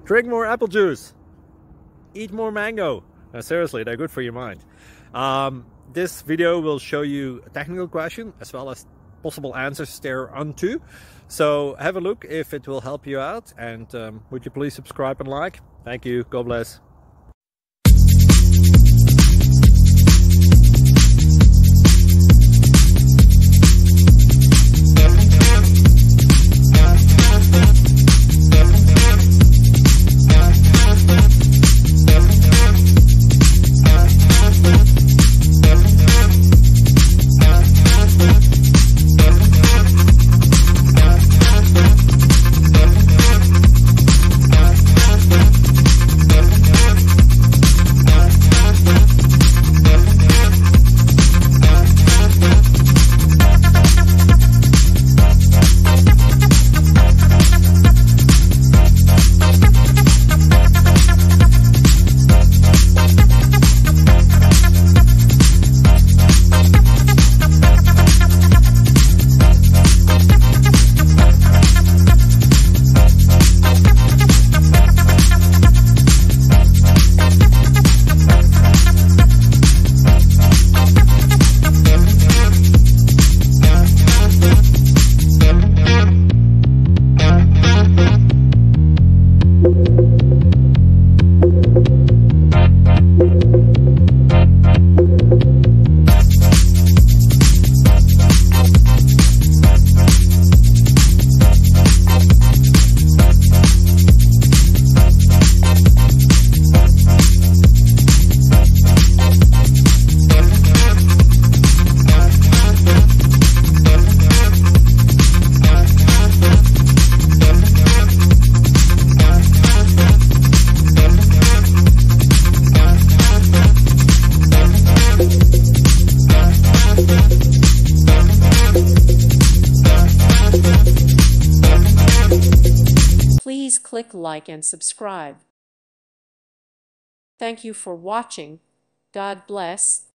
Drink more apple juice. Eat more mango. Seriously, they're good for your mind. This video will show you a technical question as well as possible answers thereunto. So have a look if it will help you out, and would you please subscribe and like? Thank you. God bless. Please click like and subscribe. Thank you for watching. God bless.